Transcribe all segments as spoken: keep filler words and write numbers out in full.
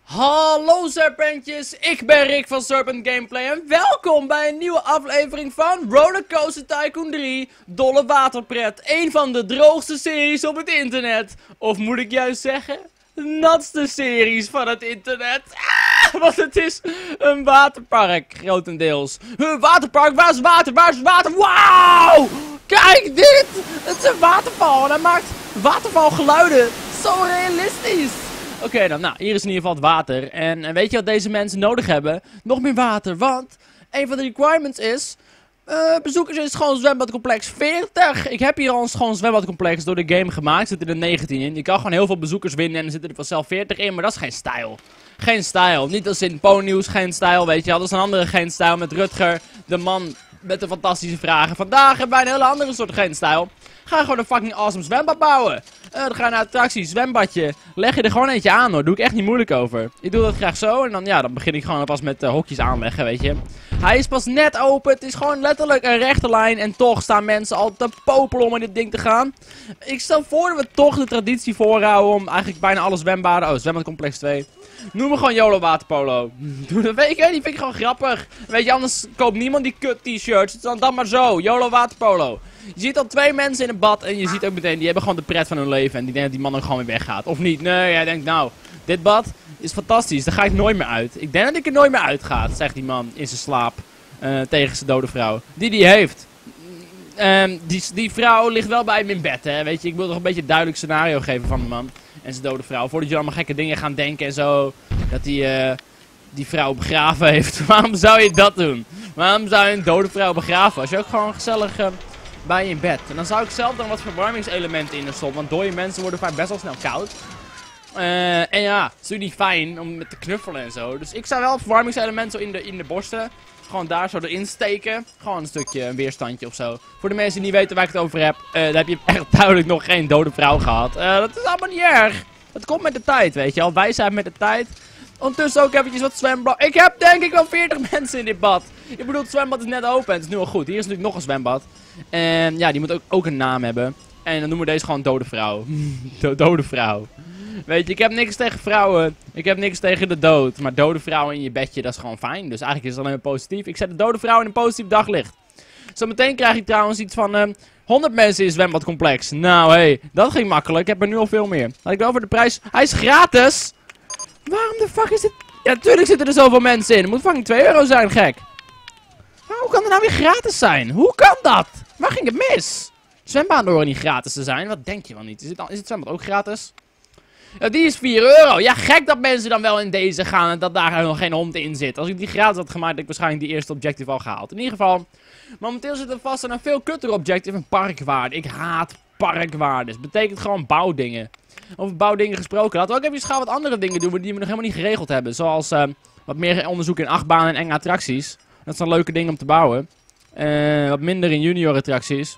Hallo serpentjes, ik ben Rick van Serpent Gameplay en welkom bij een nieuwe aflevering van Rollercoaster Tycoon drie, Dolle Waterpret. Een van de droogste series op het internet. Of moet ik juist zeggen, natste series van het internet. Ah, want het is een waterpark, grotendeels. Een waterpark, waar is water, waar is water? Wauw! Kijk dit! Het is een waterval en hij maakt watervalgeluiden. Zo realistisch! Oké okay, dan, nou, hier is in ieder geval het water. En, en weet je wat deze mensen nodig hebben? Nog meer water, want een van de requirements is... Uh, bezoekers is gewoon zwembadcomplex veertig. Ik heb hier al een gewoon zwembadcomplex door de game gemaakt. Er zitten er negentien in. Je kan gewoon heel veel bezoekers winnen en er zitten er vanzelf veertig in. Maar dat is geen stijl. Geen stijl. Niet als in Ponynews, geen stijl, weet je wel. Dat is een andere geen stijl met Rutger, de man met de fantastische vragen. Vandaag hebben wij een hele andere soort geen stijl. Ga gewoon een fucking awesome zwembad bouwen. Uh, dan ga je naar attractie, zwembadje. Leg je er gewoon eentje aan hoor. Doe ik echt niet moeilijk over. Ik doe dat graag zo. En dan, ja, dan begin ik gewoon pas met uh, hokjes aanleggen, weet je. Hij is pas net open. Het is gewoon letterlijk een rechte lijn. En toch staan mensen al te popelen om in dit ding te gaan. Ik stel voor dat we toch de traditie voorhouden om eigenlijk bijna alle zwembaden... Oh, zwembadcomplex twee. Noem me gewoon YOLO Waterpolo. Doe dat, weet je, die vind ik gewoon grappig. Weet je, anders koopt niemand die kut t-shirts. Dan dan maar zo. YOLO Waterpolo. Je ziet al twee mensen in een bad en je ziet ook meteen, die hebben gewoon de pret van hun leven. En die denken dat die man ook gewoon weer weggaat. Of niet? Nee, jij denkt, nou, dit bad is fantastisch. Daar ga ik nooit meer uit. Ik denk dat ik er nooit meer uitga, zegt die man in zijn slaap. Uh, tegen zijn dode vrouw. Die die heeft. Um, die, die vrouw ligt wel bij hem in bed, hè. Weet je, ik wil toch een beetje een duidelijk scenario geven van de man. En zijn dode vrouw. Voordat je allemaal gekke dingen gaan denken en zo. Dat hij uh, die vrouw begraven heeft. Waarom zou je dat doen? Waarom zou je een dode vrouw begraven? Als je ook gewoon gezellig... Uh, bij je in bed. En dan zou ik zelf dan wat verwarmingselementen in er stoppen. Want dode mensen worden vaak best wel snel koud. Uh, en ja, het is natuurlijk niet fijn om met te knuffelen en zo. Dus ik zou wel verwarmingselementen zo in de, in de borsten. Gewoon daar zo erin steken. Gewoon een stukje, een weerstandje of zo. Voor de mensen die niet weten waar ik het over heb. Uh, dan heb je echt duidelijk nog geen dode vrouw gehad. Uh, dat is allemaal niet erg. Dat komt met de tijd, weet je al. Wij zijn met de tijd. Ondertussen ook eventjes wat zwembad. Ik heb denk ik wel veertig mensen in dit bad. Ik bedoel, het zwembad is net open. Het is nu al goed. Hier is natuurlijk nog een zwembad. En ja, die moet ook, ook een naam hebben. En dan noemen we deze gewoon dode vrouw. Dode vrouw. Weet je, ik heb niks tegen vrouwen. Ik heb niks tegen de dood. Maar dode vrouwen in je bedje, dat is gewoon fijn. Dus eigenlijk is het alleen maar positief. Ik zet de dode vrouw in een positief daglicht. Zometeen krijg ik trouwens iets van... Uh, honderd mensen in het zwembadcomplex. Nou, hé. Hey, dat ging makkelijk. Ik heb er nu al veel meer. Had ik wel voor de prijs... Hij is gratis! Waarom de fuck is dit... Ja, natuurlijk zitten er zoveel mensen in. Het moet fucking twee euro zijn, gek. Maar hoe kan het nou weer gratis zijn? Hoe kan dat? Waar ging het mis? Zwembaden horen niet gratis te zijn. Wat denk je wel niet? Is het, is het zwembad ook gratis? Ja, die is vier euro. Ja, gek dat mensen dan wel in deze gaan en dat daar nog geen hond in zit. Als ik die gratis had gemaakt, had ik waarschijnlijk die eerste objective al gehaald. In ieder geval, momenteel zitten we vast aan een veel kutter objective en parkwaarde. Ik haat parkwaardes. Betekent gewoon bouwdingen. Over bouwdingen gesproken. Laten we ook even gaan wat andere dingen doen die we nog helemaal niet geregeld hebben. Zoals uh, wat meer onderzoek in achtbanen en enge attracties. Dat zijn leuke dingen om te bouwen. Uh, wat minder in junior attracties.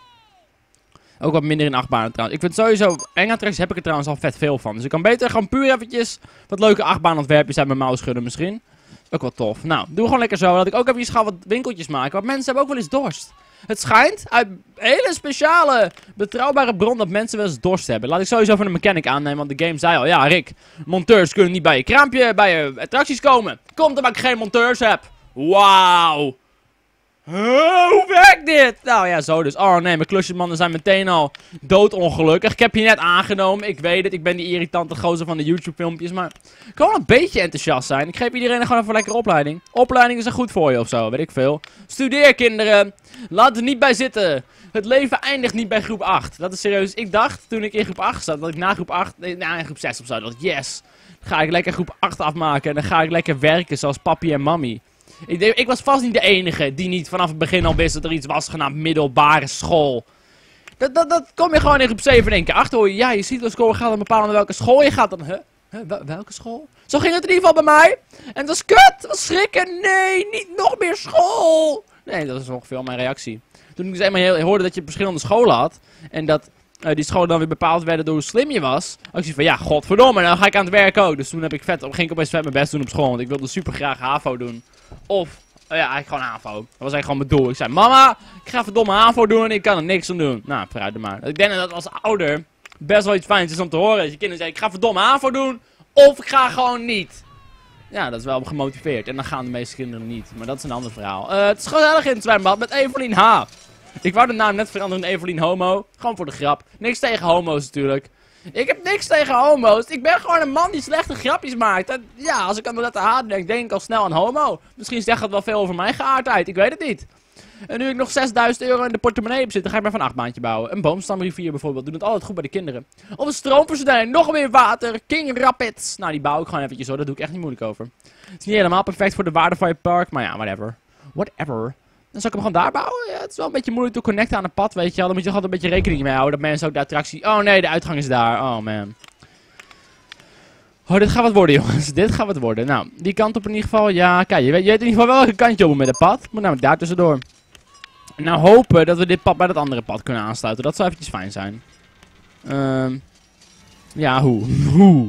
Ook wat minder in achtbanen trouwens. Ik vind sowieso, enge attracties heb ik er trouwens al vet veel van. Dus ik kan beter gewoon puur eventjes wat leuke achtbaanontwerpjes uit mijn mouw schudden misschien. Ook wel tof. Nou, doe gewoon lekker zo. Dat ik ook even ga wat winkeltjes maken. Want mensen hebben ook wel eens dorst. Het schijnt uit hele speciale, betrouwbare bron dat mensen wel eens dorst hebben. Laat ik sowieso van een mechanic aannemen, want de game zei al, ja Rick, monteurs kunnen niet bij je kraampje, bij je attracties komen. Komt omdat ik geen monteurs heb. Wauw. Huh, hoe werkt dit? Nou ja, zo dus. Oh nee, mijn klusjesmannen zijn meteen al doodongelukkig. Ik heb je net aangenomen, ik weet het. Ik ben die irritante gozer van de YouTube filmpjes, maar ik kan wel een beetje enthousiast zijn. Ik geef iedereen gewoon even een lekkere opleiding. Opleiding is er goed voor je of zo, weet ik veel. Studeer kinderen. Laat er niet bij zitten. Het leven eindigt niet bij groep acht. Dat is serieus. Ik dacht toen ik in groep acht zat, dat ik na groep acht, nee, na in groep zes of zo, dat ik yes. Dan ga ik lekker groep acht afmaken en dan ga ik lekker werken zoals papi en mami. Ik, denk, ik was vast niet de enige die niet vanaf het begin al wist dat er iets was genaamd middelbare school. Dat, dat, dat kom je gewoon in groep zeven in één keer achter. Hoor je, ja, je ziet wel score gaat dan bepalen naar welke school je gaat. Dan, huh? Huh? Wel, welke school? Zo ging het in ieder geval bij mij. En het was kut, het was schrikken. Nee, niet nog meer school. Nee, dat is ongeveer mijn reactie. Toen ik dus eenmaal hoorde dat je verschillende scholen had. En dat uh, die scholen dan weer bepaald werden door hoe slim je was. Had ik zoiets van, ja, godverdomme, dan ga ik aan het werk ook. Dus toen heb ik vet, ging ik opeens vet mijn best doen op school. Want ik wilde super graag HAVO doen. Of, oh ja, eigenlijk gewoon HAVO. Dat was eigenlijk gewoon mijn doel. Ik zei, mama, ik ga verdomme HAVO doen en ik kan er niks aan doen. Nou, vooruit er maar. Ik denk dat als ouder best wel iets fijns is om te horen. Dat je kinderen zeggen, ik ga verdomme HAVO doen. Of ik ga gewoon niet. Ja, dat is wel gemotiveerd. En dan gaan de meeste kinderen niet. Maar dat is een ander verhaal. Uh, het is gezellig in het zwembad met Evelien H. Ik wou de naam net veranderen in Evelien Homo. Gewoon voor de grap. Niks tegen homo's natuurlijk. Ik heb niks tegen homo's. Ik ben gewoon een man die slechte grapjes maakt. En ja, als ik aan de letter H denk, denk ik al snel aan homo. Misschien zegt dat wel veel over mijn geaardheid. Ik weet het niet. En nu ik nog zesduizend euro in de portemonnee heb zitten, ga ik maar van acht baantje bouwen. Een boomstamrivier bijvoorbeeld. Doe het altijd goed bij de kinderen. Of een stroomversnelling. Nog meer water. King Rapids. Nou, die bouw ik gewoon eventjes hoor. Daar doe ik echt niet moeilijk over. Het is niet helemaal perfect voor de Waterfire Park. Maar ja, whatever. Whatever. Dan zal ik hem gewoon daar bouwen. Ja, het is wel een beetje moeilijk te connecten aan een pad, weet je wel. Dan moet je toch altijd een beetje rekening mee houden. Dat mensen ook de attractie... Oh nee, de uitgang is daar. Oh man. Oh, dit gaat wat worden, jongens. Dit gaat wat worden. Nou, die kant op in ieder geval. Ja, kijk, je weet, je weet in ieder geval welke kant je op moet met het pad. Moet namelijk daar tussendoor. Nou, hopen dat we dit pad bij dat andere pad kunnen aansluiten. Dat zou eventjes fijn zijn. Um, ja, hoe? Hoe?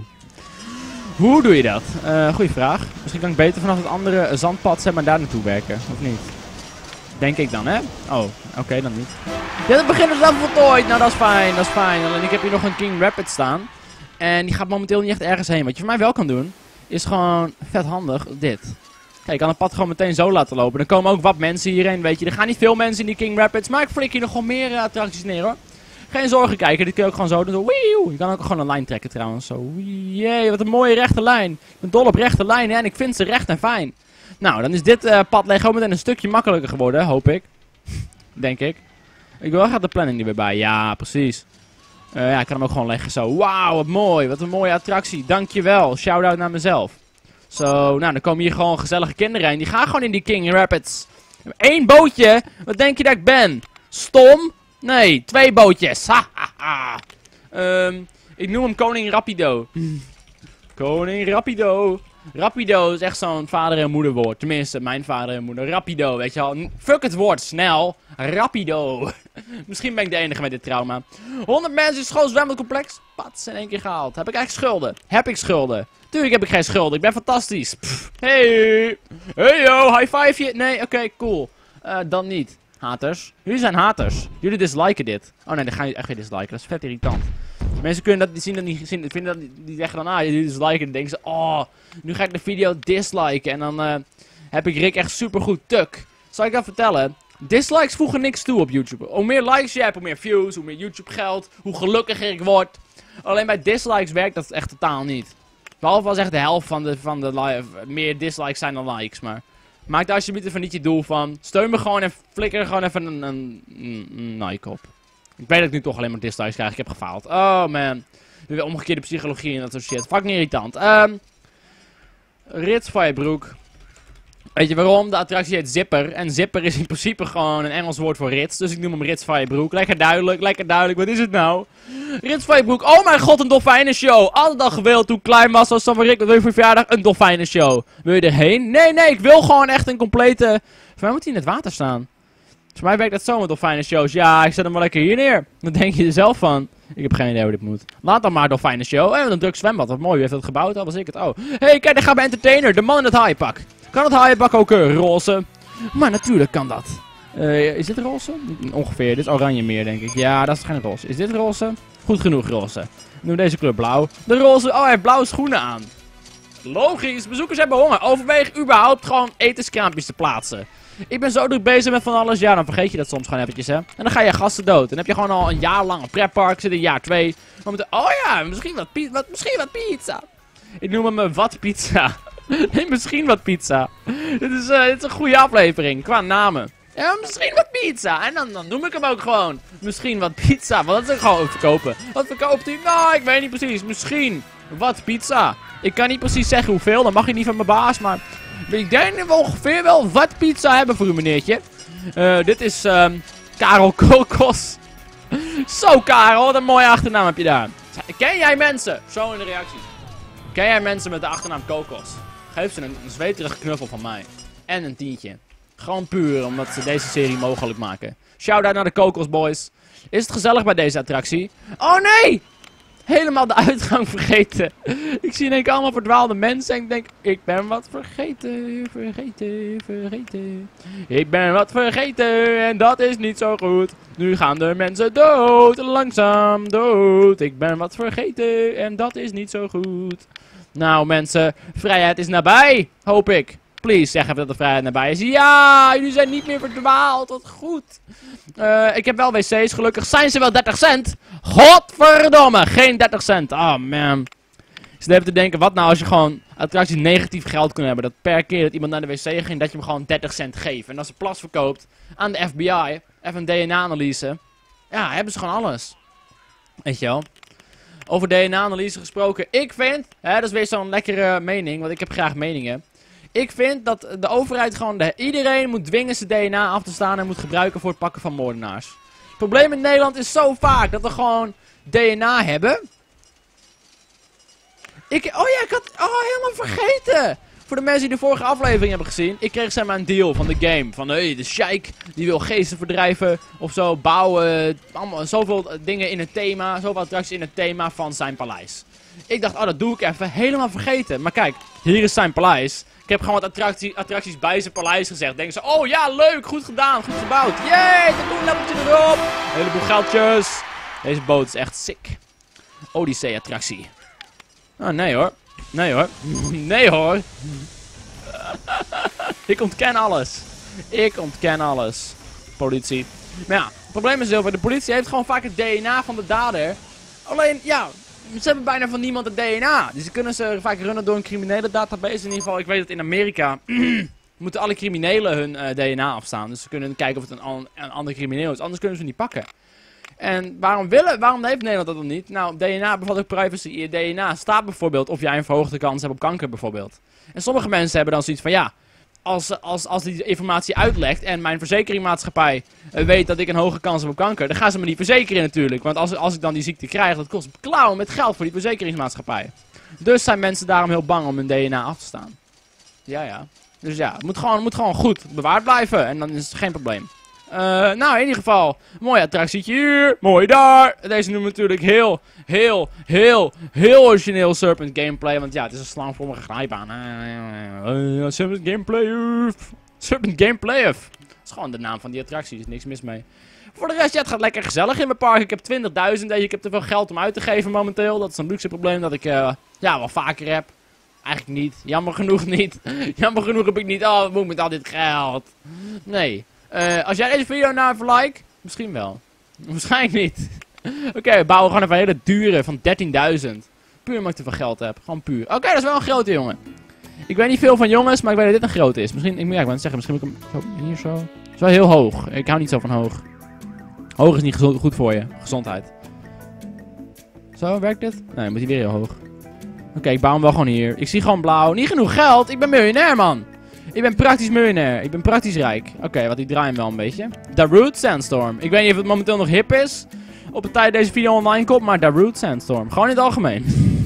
Hoe doe je dat? Uh, goeie vraag. Misschien kan ik beter vanaf het andere zandpad zeg maar daar naartoe werken. Of niet? Denk ik dan, hè? Oh, oké, okay, dan niet. Ja, het begin is dan voltooid. Nou, dat is fijn, dat is fijn. Alleen ik heb hier nog een King Rapid staan. En die gaat momenteel niet echt ergens heen. Wat je voor mij wel kan doen, is gewoon vet handig dit. Kijk, ik kan het pad gewoon meteen zo laten lopen. Dan komen ook wat mensen hierheen, weet je. Er gaan niet veel mensen in die King Rapids. Maar ik flik hier nog gewoon meer uh, attracties neer, hoor. Geen zorgen kijken, dit kun je ook gewoon zo doen. Zo, wieuw. Je kan ook gewoon een lijn trekken trouwens. Zo, jee, wat een mooie rechte lijn. Ik ben dol op rechte lijnen en ik vind ze recht en fijn. Nou, dan is dit uh, pad Lego meteen een stukje makkelijker geworden, hoop ik. Denk ik. Ik wil graag de planning er weer bij. Ja, precies. Uh, ja, ik kan hem ook gewoon leggen zo. Wauw, wat mooi. Wat een mooie attractie. Dankjewel. Shout-out naar mezelf. Zo, nou, dan komen hier gewoon gezellige kinderen heen. Die gaan gewoon in die King Rapids. Eén bootje? Wat denk je dat ik ben? Stom? Nee, twee bootjes. Ha, ha, ha. Um, ik noem hem Koning Rapido. Koning Rapido. Rapido is echt zo'n vader- en moederwoord. Tenminste, mijn vader en moeder. Rapido, weet je wel. Fuck het woord, snel. Rapido. Misschien ben ik de enige met dit trauma. honderd mensen in school zwembadcomplex. Pats, in één keer gehaald. Heb ik eigenlijk schulden? Heb ik schulden? Tuurlijk heb ik geen schulden. Ik ben fantastisch. Pff. Hey. Hey yo, high five je. Nee, oké, okay, cool. Uh, dan niet. Haters. Jullie zijn haters. Jullie disliken dit. Oh nee, dan ga je echt weer disliken. Dat is vet irritant. Mensen kunnen dat zien dat niet zien. Vinden dat die zeggen dan, ah, jullie disliken. Dan denken ze, oh, nu ga ik de video disliken. En dan uh, heb ik Rick echt supergoed tuk. Zal ik dat vertellen? Dislikes voegen niks toe op YouTube. Hoe meer likes je hebt, hoe meer views, hoe meer YouTube geld, hoe gelukkiger ik word. Alleen bij dislikes werkt dat echt totaal niet. Behalve als echt de helft van de, van de live meer dislikes zijn dan likes. Maar maak daar alsjeblieft even niet je doel van. Steun me gewoon en flikker er gewoon even een, een, een, een like op. Ik weet dat ik nu toch alleen maar dislikes krijg. Ik heb gefaald. Oh man. Weer omgekeerde psychologie en dat soort shit. Fucking irritant. Um, Rits Firebrook. Weet je waarom? De attractie heet Zipper. En Zipper is in principe gewoon een Engels woord voor rits. Dus ik noem hem Rits Firebrook. Lekker duidelijk, lekker duidelijk. Wat is het nou? Rits Firebrook. Oh mijn god, een dolfijnenshow. Altijd al gewild toen ik klein was. Zoals van Rick, wat wil je voor verjaardag? Een dolfijnenshow. Wil je erheen? Nee, nee, ik wil gewoon echt een complete... Voor mij moet hij in het water staan. Voor mij werkt dat zo met dolfijnenshows. Ja, ik zet hem wel lekker hier neer. Wat denk je er zelf van? Ik heb geen idee hoe dit moet. Laat dan maar dolfijnenshow. En een druk zwembad. Wat mooi. Wie heeft dat gebouwd? Dat was ik het. Oh. Hé, hey, kijk, daar gaat mijn entertainer. De man in het haaienpak. Kan het haaienpak ook uh, roze? Maar natuurlijk kan dat. Uh, is dit roze? Ongeveer. Dit is oranje meer, denk ik. Ja, dat is geen roze. Is dit roze? Goed genoeg roze. Doe deze kleur blauw. De roze. Oh, hij heeft blauwe schoenen aan. Logisch. Bezoekers hebben honger. Overweeg überhaupt gewoon etenskraampjes te plaatsen. Ik ben zo druk bezig met van alles. Ja, dan vergeet je dat soms gewoon eventjes, hè. En dan ga je gasten dood. Dan heb je gewoon al een jaar lang een pretpark. Zit in jaar twee. Oh ja, misschien wat, pi wat, misschien wat pizza. Ik noem hem uh, wat pizza. Nee, misschien wat pizza. Dit is, uh, dit is een goede aflevering. Qua namen. Ja, misschien wat pizza. En dan, dan noem ik hem ook gewoon. Misschien wat pizza. Want dat is ook gewoon verkopen. Wat verkoopt u? Nou, ik weet niet precies. Misschien wat pizza. Ik kan niet precies zeggen hoeveel. Dan mag je niet van mijn baas. Maar ik denk dat we ongeveer wel wat pizza hebben voor u, meneertje. Uh, dit is um, Karel Kokos. Zo, Karel. Wat een mooie achternaam heb je daar. Ken jij mensen? Zo in de reacties. Ken jij mensen met de achternaam Kokos? Geef ze een, een zweterige knuffel van mij. En een tientje. Gewoon puur omdat ze deze serie mogelijk maken. Shout-out naar de Kokos Boys. Is het gezellig bij deze attractie? Oh nee! Helemaal de uitgang vergeten. Ik zie in één keer allemaal verdwaalde mensen. En ik denk, ik ben wat vergeten, vergeten, vergeten. Ik ben wat vergeten en dat is niet zo goed. Nu gaan de mensen dood, langzaam dood. Ik ben wat vergeten en dat is niet zo goed. Nou mensen, vrijheid is nabij, hoop ik. Please, zeg even dat de vrijheid nabij is. Ja, jullie zijn niet meer verdwaald, wat goed. Uh, ik heb wel wc's, gelukkig zijn ze wel dertig cent. Godverdomme, geen dertig cent. Oh man. Ik zit even te denken, wat nou als je gewoon attracties negatief geld kunt hebben. Dat per keer dat iemand naar de wc ging, dat je hem gewoon dertig cent geeft. En als ze plas verkoopt aan de F B I, even een D N A-analyse. Ja, hebben ze gewoon alles. Weet je wel. Over D N A-analyse gesproken. Ik vind, hè, dat is weer zo'n lekkere mening, want ik heb graag meningen. Ik vind dat de overheid gewoon de, iedereen moet dwingen zijn D N A af te staan en moet gebruiken voor het pakken van moordenaars. Het probleem in Nederland is zo vaak dat we gewoon D N A hebben. Ik, oh ja, ik had oh, helemaal vergeten. Voor de mensen die de vorige aflevering hebben gezien. Ik kreeg zeg maar een deal van de game. Van hey, de sheik die wil geesten verdrijven. Of zo, bouwen. Allemaal, zoveel dingen in het thema. Zoveel attracties in het thema van zijn paleis. Ik dacht, oh dat doe ik even. Helemaal vergeten. Maar kijk, hier is zijn paleis. Ik heb gewoon wat attractie, attracties bij zijn paleis gezegd. Denken ze, oh ja, leuk, goed gedaan, goed gebouwd. Yay, een leveltje erop. Een heleboel geldjes. Deze boot is echt sick. Odyssee-attractie. Oh, nee hoor. Nee hoor. Nee hoor. Ik ontken alles. Ik ontken alles. Politie. Maar ja, het probleem is heel veel. De politie heeft gewoon vaak het D N A van de dader. Alleen, ja, ze hebben bijna van niemand het D N A. Dus ze kunnen ze vaak runnen door een criminele database. In ieder geval, ik weet dat in Amerika moeten alle criminelen hun uh, D N A afstaan. Dus ze kunnen kijken of het een, an een ander crimineel is. Anders kunnen ze niet pakken. En waarom, willen, waarom heeft Nederland dat dan niet? Nou, D N A bevat ook privacy. In je D N A staat bijvoorbeeld of jij een verhoogde kans hebt op kanker bijvoorbeeld. En sommige mensen hebben dan zoiets van ja, als, als, als die informatie uitlekt en mijn verzekeringsmaatschappij uh, weet dat ik een hoge kans heb op kanker, dan gaan ze me niet verzekeren natuurlijk. Want als, als ik dan die ziekte krijg, dat kost klauwen met geld voor die verzekeringsmaatschappij. Dus zijn mensen daarom heel bang om hun D N A af te staan. Ja, ja. Dus ja, het moet gewoon, het moet gewoon goed bewaard blijven en dan is het geen probleem. Uh, nou, in ieder geval, mooi attractietje hier, mooi daar. Deze noemen we natuurlijk heel, heel, heel, heel origineel Serpent gameplay. Want ja, het is een slangvormige glijbaan. Uh, Serpent gameplay. Serpent gameplay. Dat is gewoon de naam van die attractie, er is niks mis mee. Voor de rest, ja, het gaat lekker gezellig in mijn park. Ik heb twintigduizend, ik heb te veel geld om uit te geven momenteel. Dat is een luxe probleem dat ik, uh, ja, wel vaker heb. Eigenlijk niet, jammer genoeg niet. Jammer genoeg heb ik niet, oh, wat moet ik met al dit geld? Nee. Uh, als jij deze video nou even like, misschien wel. Waarschijnlijk niet. Oké, okay, we bouwen gewoon even een hele dure van dertienduizend. Puur omdat ik te veel geld heb. Gewoon puur. Oké, okay, dat is wel een grote jongen. Ik weet niet veel van jongens, maar ik weet dat dit een grote is. Misschien, ik moet ja, ik het zeggen, misschien moet ik hem zo, hier zo. Het is wel heel hoog. Ik hou niet zo van hoog. Hoog is niet goed voor je. Gezondheid. Zo, werkt dit? Nee, moet hij weer heel hoog. Oké, okay, ik bouw hem wel gewoon hier. Ik zie gewoon blauw. Niet genoeg geld. Ik ben miljonair, man. Ik ben praktisch miljonair. Ik ben praktisch rijk. Oké, okay, wat die draaien wel een beetje. Darude Sandstorm. Ik weet niet of het momenteel nog hip is. Op de tijd deze video online komt, maar Darude Sandstorm. Gewoon in het algemeen.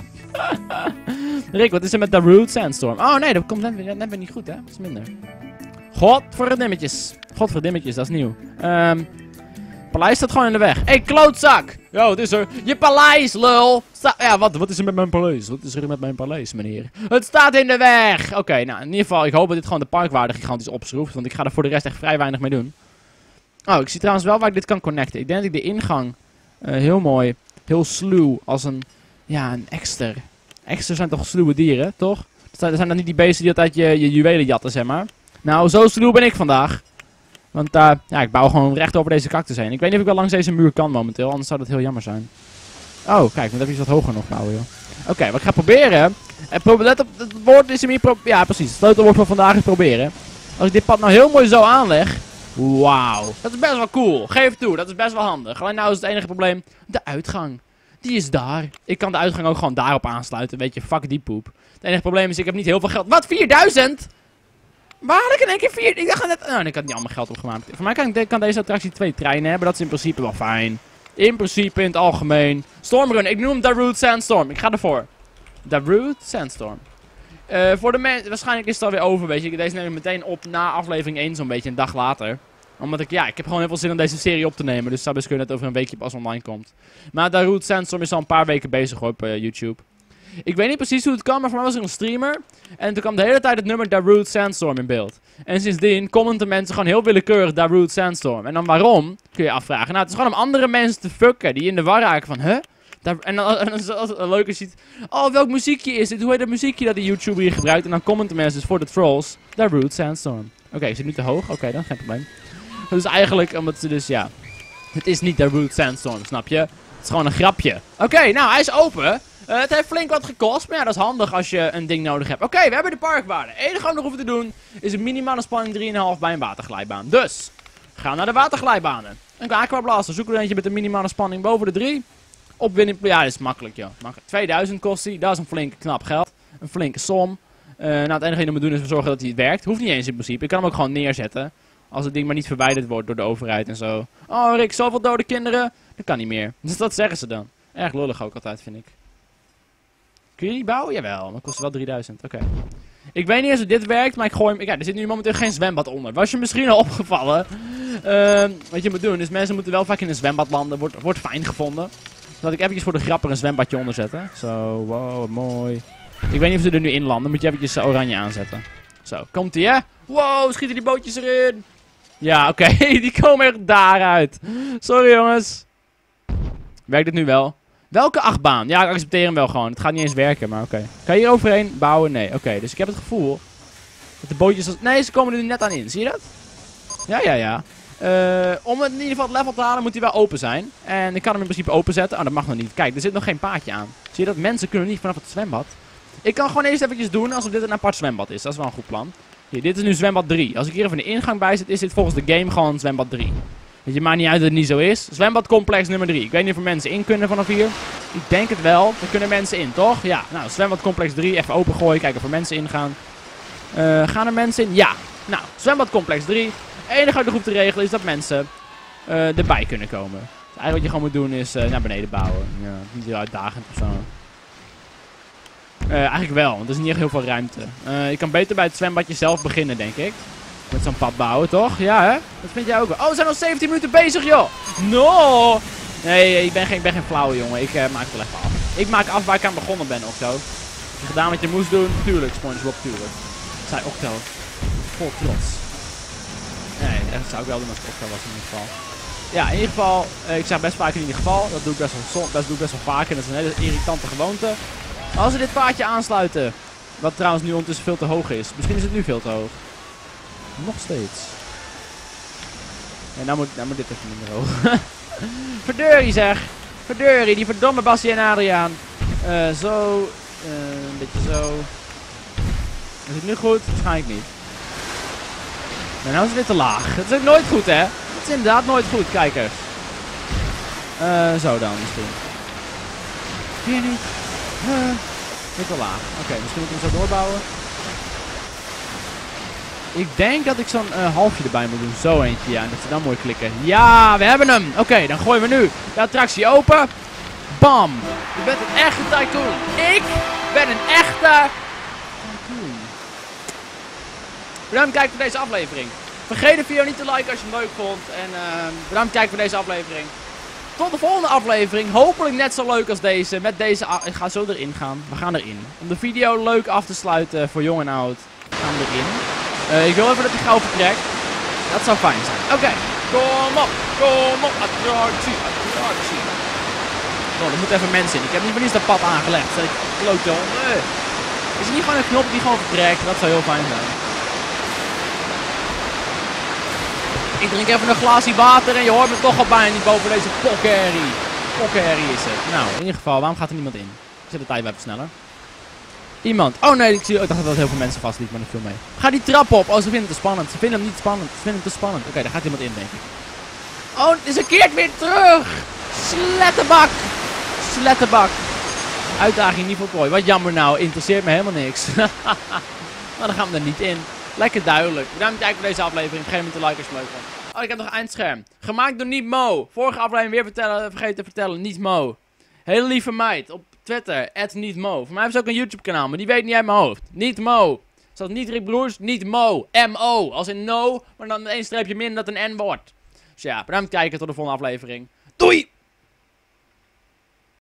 Rick, wat is er met Darude Sandstorm? Oh nee, dat komt net weer, net weer niet goed, hè? Dat is minder. Godverdimmetjes. Godverdimmetjes, dat is nieuw. Um, paleis staat gewoon in de weg. Hé, hey, klootzak! Yo, wat is er? Je paleis, lul! Sta ja, wat, wat is er met mijn paleis? Wat is er met mijn paleis, meneer? Het staat in de weg! Oké, okay, nou, in ieder geval, ik hoop dat dit gewoon de parkwaarde gigantisch opschroeft. Want ik ga er voor de rest echt vrij weinig mee doen. Oh, ik zie trouwens wel waar ik dit kan connecten. Ik denk dat ik de ingang uh, heel mooi, heel sluw, als een, ja, een ekster. Eksters zijn toch sluwe dieren, toch? Dat zijn dan niet die beesten die altijd je, je juwelen jatten, zeg maar. Nou, zo sluw ben ik vandaag. Want uh, ja, ik bouw gewoon recht over deze cactus heen. Ik weet niet of ik wel langs deze muur kan momenteel, anders zou dat heel jammer zijn. Oh, kijk, dan heb je iets wat hoger nog bouwen, joh. Oké, okay, wat ik ga proberen... En pro let op, het woord is hem hier... Pro ja, precies. Het sleutelwoord van vandaag is proberen. Als ik dit pad nou heel mooi zo aanleg... Wauw. Dat is best wel cool. Geef het toe, dat is best wel handig. Alleen nou is het enige probleem... De uitgang. Die is daar. Ik kan de uitgang ook gewoon daarop aansluiten. Weet je, fuck die poep. Het enige probleem is, ik heb niet heel veel geld. Wat? vierduizend? Waar had ik in één keer vier? Ik dacht net... Nou, ik had niet allemaal geld opgemaakt. Voor mij kan, ik, kan deze attractie twee treinen hebben. Dat is in principe wel fijn. In principe, in het algemeen. Stormrun, ik noem hem Darude Sandstorm. Ik ga ervoor. Darude Sandstorm. Uh, voor de mensen, waarschijnlijk is het alweer over, weet je. Deze neem ik meteen op na aflevering één, zo'n beetje, een dag later. Omdat ik, ja, ik heb gewoon heel veel zin om deze serie op te nemen. Dus het zou best kunnen dat het over een weekje pas online komt. Maar Darude Sandstorm is al een paar weken bezig hoor, op uh, YouTube. Ik weet niet precies hoe het kan, maar voor mij was er een streamer. En toen kwam de hele tijd het nummer Darude Sandstorm in beeld. En sindsdien commenten mensen gewoon heel willekeurig Darude Sandstorm. En dan waarom, kun je je afvragen. Nou, het is gewoon om andere mensen te fucken die in de war raken van, huh? Daar, en dan, en dan is het leuk als je ziet... Oh, welk muziekje is dit? Hoe heet dat muziekje dat de YouTuber hier gebruikt? En dan commenten mensen dus voor de trolls. Darude Sandstorm. Oké, okay, is het nu te hoog? Oké, okay, dan geen probleem. Dus eigenlijk, omdat ze dus, ja... Het is niet Darude Sandstorm, snap je? Het is gewoon een grapje. Oké, okay, nou, hij is open. Uh, het heeft flink wat gekost, maar ja, dat is handig als je een ding nodig hebt. Oké, okay, we hebben de parkwaarde. Het enige wat we nog hoeven te doen, is een minimale spanning drie komma vijf bij een waterglijbaan. Dus, ga naar de waterglijbanen. Een aquablaster, zoeken we eentje met een minimale spanning boven de drie. Opwinning, ja, dat is makkelijk, joh. Makkelijk. tweeduizend kost hij, dat is een flinke knap geld. Een flinke som. Uh, nou, het enige wat je moet doen is zorgen dat hij werkt. Hoeft niet eens in principe, ik kan hem ook gewoon neerzetten. Als het ding maar niet verwijderd wordt door de overheid en zo. Oh, Rick, zoveel dode kinderen. Dat kan niet meer. Dus dat zeggen ze dan. Erg lullig ook altijd, vind ik. Kun je niet bouwen? Jawel, maar het kost wel drieduizend. Oké. Okay. Ik weet niet eens hoe dit werkt, maar ik gooi hem... Ja, er zit nu momenteel geen zwembad onder. Was je misschien al opgevallen? Uh, wat je moet doen is, mensen moeten wel vaak in een zwembad landen. Wordt, wordt fijn gevonden. Laat ik eventjes voor de grap er een zwembadje onder zetten. Zo, wow, mooi. Ik weet niet of ze er nu in landen. Moet je eventjes uh, oranje aanzetten. Zo, komt ie, hè? Wow, schieten die bootjes erin. Ja, oké. Okay. Die komen echt daaruit. Sorry, jongens. Werkt dit nu wel? Welke achtbaan? Ja, ik accepteer hem wel gewoon. Het gaat niet eens werken, maar oké. Okay. Kan je hier overheen bouwen? Nee, oké. Okay. Dus ik heb het gevoel dat de bootjes... Als... Nee, ze komen er nu net aan in. Zie je dat? Ja, ja, ja. Uh, om het in ieder geval het level te halen moet hij wel open zijn. En ik kan hem in principe openzetten. Oh, dat mag nog niet. Kijk, er zit nog geen paadje aan. Zie je dat? Mensen kunnen niet vanaf het zwembad. Ik kan gewoon eerst eventjes doen alsof dit een apart zwembad is. Dat is wel een goed plan. Hier, dit is nu zwembad drie. Als ik hier even de ingang bij zet, is dit volgens de game gewoon zwembad drie. Weet je, maakt niet uit dat het niet zo is. Zwembadcomplex nummer drie. Ik weet niet of er mensen in kunnen vanaf hier. Ik denk het wel. Er kunnen mensen in, toch? Ja. Nou, zwembadcomplex drie. Even opengooien. Kijken of er mensen in gaan. Uh, gaan er mensen in? Ja. Nou, zwembadcomplex drie. Het enige wat ik nog hoef te regelen is dat mensen uh, erbij kunnen komen. Dus eigenlijk wat je gewoon moet doen is uh, naar beneden bouwen. Ja, niet heel uitdagend of zo. Uh, eigenlijk wel, want er is niet echt heel veel ruimte. Uh, je kan beter bij het zwembadje zelf beginnen, denk ik. Met zo'n pad bouwen, toch? Ja, hè? Dat vind jij ook wel. Oh, we zijn al zeventien minuten bezig, joh! No! Nee, ik ben geen, ik ben geen flauwe, jongen. Ik uh, maak het wel even af. Ik maak af waar ik aan begonnen ben, of zo. Heb je gedaan wat je moest doen? Tuurlijk, SpongeBob, tuurlijk. Zij Octo. Vol trots. Nee, dat zou ik wel doen als het Octo was in ieder geval. Ja, in ieder geval, uh, ik zeg best vaak in ieder geval. Dat doe ik best wel, dat doe ik best wel vaak en dat is een hele irritante gewoonte. Als we dit paadje aansluiten, wat trouwens nu ondertussen veel te hoog is. Misschien is het nu veel te hoog. Nog steeds. Ja, nou moet, nou moet dit even minder hoog. Verdeurie zeg. Verdeurie, die verdomme Bassie en Adriaan. Uh, zo. Uh, een beetje zo. Is het nu goed? Waarschijnlijk niet. Maar nou is het weer te laag. Het is ook nooit goed, hè? Het is inderdaad nooit goed, kijkers. Uh, zo dan misschien. Weer niet. Uh, weer te laag. Oké, okay, misschien moeten we hem zo doorbouwen. Ik denk dat ik zo'n uh, halfje erbij moet doen. Zo eentje, ja. En dat ze dan mooi klikken. Ja, we hebben hem. Oké, okay, dan gooien we nu de attractie open. Bam. Je bent een echte tycoon. Ik ben een echte tycoon. Bedankt voor het kijken voor deze aflevering. Vergeet de video niet te liken als je hem leuk vond. En uh, bedankt voor het kijken voor deze aflevering. Tot de volgende aflevering. Hopelijk net zo leuk als deze. Met deze... Ik ga zo erin gaan. We gaan erin. Om de video leuk af te sluiten voor jong en oud. Gaan we erin. Uh, ik wil even dat hij gauw vertrekt. Dat zou fijn zijn. Oké. Okay. Kom op. Kom op. Attractie. Attractie. Oh, er moeten even mensen in. Ik heb niet voor niets dat pad aangelegd. Dat ik klote. Nee. Is er niet gewoon een knop die gewoon vertrekt? Dat zou heel fijn zijn. Ik drink even een glaasje water en je hoort me toch al bijna niet boven deze pokherrie. Pokherrie is het. Nou, in ieder geval, waarom gaat er niemand in? Ik zet de tijd even sneller. Iemand. Oh nee, ik, zie, ik dacht dat heel veel mensen vastliepen, maar dat viel mee. Ga die trap op. Oh, ze vinden het te spannend. Ze vinden hem niet spannend. Ze vinden hem te spannend. Oké, okay, daar gaat iemand in, denk ik. Oh, ze keert weer terug. Slettenbak. Slettenbak. Uitdaging niet voltooid. Wat jammer nou. Interesseert me helemaal niks. Maar dan gaan we er niet in. Lekker duidelijk. Bedankt voor het kijken voor deze aflevering. Vergeet niet te liken als je het leuk vond. Oh, ik heb nog een eindscherm. Gemaakt door Niet Mo. Vorige aflevering weer vertellen, vergeten te vertellen. Niet Mo. Hele lieve meid. Op Twitter. at Niet Mo. Voor mij heeft ze ook een YouTube kanaal. Maar die weet niet uit mijn hoofd. Niet Mo. Zoals niet Rick Broers. Niet Mo. M O. Als in no. Maar dan met één streepje minder dat een N wordt. Dus ja, bedankt voor het kijken. Tot de volgende aflevering. Doei!